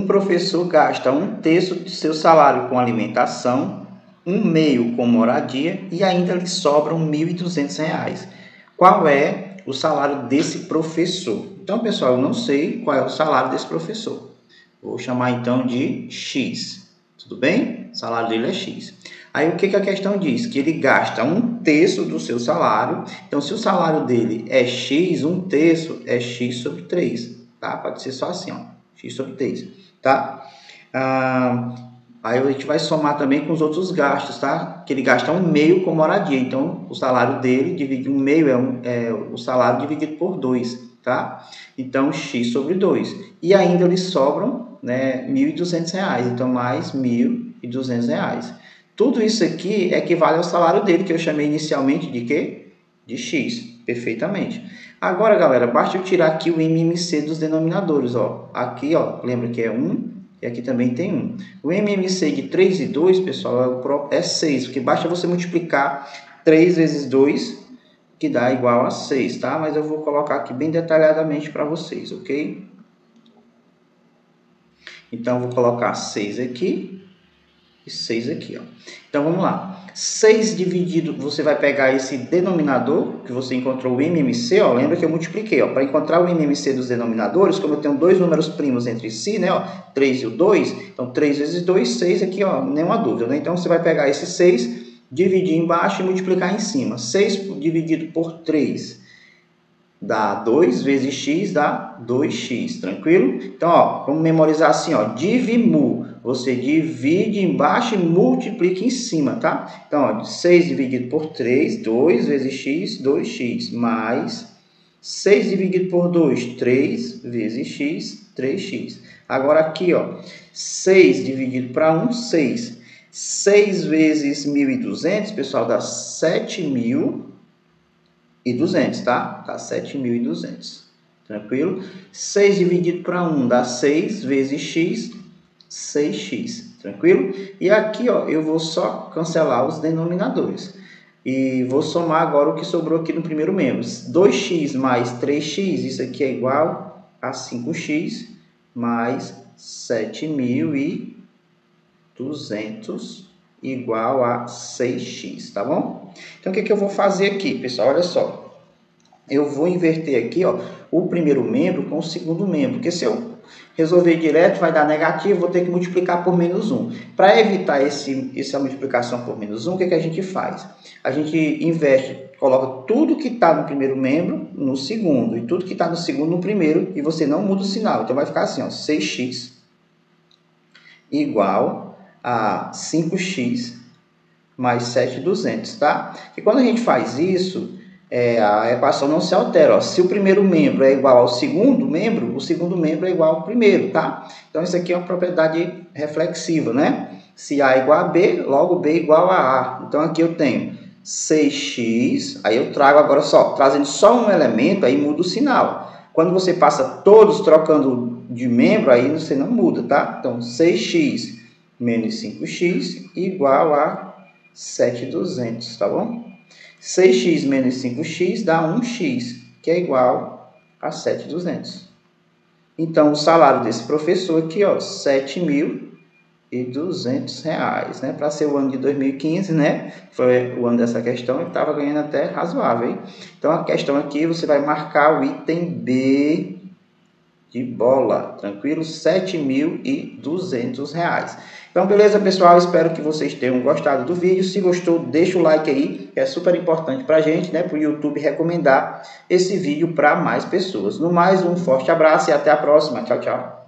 professor gasta 1/3 do seu salário com alimentação, 1/2 com moradia e ainda lhe sobram R$ 1.200. Qual é o salário desse professor? Então, pessoal, eu não sei qual é o salário desse professor. Vou chamar então de X. Tudo bem? O salário dele é X. Aí o que a questão diz? Que ele gasta 1/3 do seu salário. Então, se o salário dele é X, 1/3 é X sobre 3. Tá? Pode ser só assim, ó. X sobre 3. Tá? Aí a gente vai somar também com os outros gastos, tá? Que ele gasta 1/2 com moradia. Então, o salário dele, dividido 1/2 é o salário dividido por 2, tá? Então, X sobre 2. E ainda lhe sobram, né, R$ 1.200. Então, mais R$ 1.200. Tudo isso aqui equivale ao salário dele, que eu chamei inicialmente de quê? De X. Perfeitamente. Agora, galera, basta eu tirar aqui o MMC dos denominadores, ó. Aqui, ó, lembra que é 1 e aqui também tem 1. O MMC de 3 e 2, pessoal, é 6, porque basta você multiplicar 3 vezes 2, que dá igual a 6, tá? Mas eu vou colocar aqui bem detalhadamente para vocês, ok? Então, eu vou colocar 6 aqui e 6 aqui, ó. Então, vamos lá. 6 dividido, você vai pegar esse denominador, que você encontrou o MMC, ó. Lembra que eu multipliquei, ó. Para encontrar o MMC dos denominadores, como eu tenho dois números primos entre si, né, ó, 3 e o 2, então 3 vezes 2, 6 aqui, ó, nenhuma dúvida, né? Então, você vai pegar esse 6, dividir embaixo e multiplicar em cima. 6 dividido por 3 dá 2 vezes x, dá 2x, tranquilo? Então, ó, vamos memorizar assim, ó, divimu. Você divide embaixo e multiplica em cima, tá? Então, ó, 6 dividido por 3, 2 vezes x, 2x, mais 6 dividido por 2, 3 vezes x, 3x. Agora aqui, ó, 6 dividido para 1, 6. 6 vezes 1.200, pessoal, dá 7.200, tá? Dá 7.200, tranquilo? 6 dividido para 1 dá 6 vezes x, 6x, tranquilo? E aqui, ó, eu vou só cancelar os denominadores. E vou somar agora o que sobrou aqui no primeiro membro. 2x mais 3x, isso aqui é igual a 5x, mais 7.200 igual a 6x, tá bom? Então, o que eu vou fazer aqui, pessoal? Olha só. Eu vou inverter aqui, ó, o primeiro membro com o segundo membro, porque se eu resolver direto vai dar negativo, vou ter que multiplicar por menos 1. Para evitar essa multiplicação por menos 1, o que a gente faz? A gente inverte, coloca tudo que está no primeiro membro no segundo, e tudo que está no segundo no primeiro, e você não muda o sinal. Então, vai ficar assim, ó, 6x igual a 5x mais 7.200, tá? E quando a gente faz isso, a equação não se altera, ó. Se o primeiro membro é igual ao segundo membro, o segundo membro é igual ao primeiro, tá? Então, isso aqui é uma propriedade reflexiva, né? Se A é igual a B, logo B é igual a A. Então, aqui eu tenho 6x, aí eu trago agora só, trazendo só um elemento, aí muda o sinal. Quando você passa todos trocando de membro, aí você não muda, tá? Então, 6x menos 5x igual a 7.200, tá bom? 6x menos 5x dá 1x, que é igual a 7.200. Então, o salário desse professor aqui, ó, R$ 7.200, né? Para ser o ano de 2015, né? Foi o ano dessa questão, ele estava ganhando até razoável, hein? Então, a questão aqui, você vai marcar o item B de bola, tranquilo? R$ 7.200. Então, beleza, pessoal? Espero que vocês tenham gostado do vídeo. Se gostou, deixa o like aí, que é super importante para a gente, né? Para o YouTube recomendar esse vídeo para mais pessoas. No mais, um forte abraço e até a próxima. Tchau, tchau.